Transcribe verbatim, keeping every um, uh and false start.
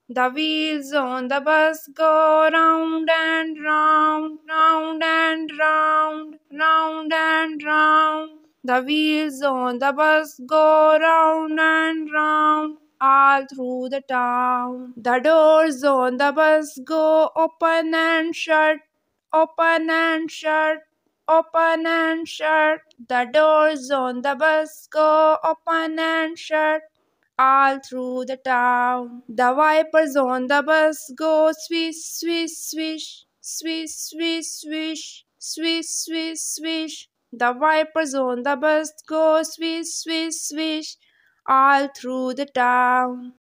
The wheels on the bus go round and round, round and round, round and round. The wheels on the bus go round and round, all through the town. The doors on the bus go open and shut, open and shut, open and shut. The doors on the bus go open and shut, all through the town. The wipers on the bus go swish, swish, swish, swish, swish, swish, swish, swish, swish. The wipers on the bus go swish, swish, swish, all through the town.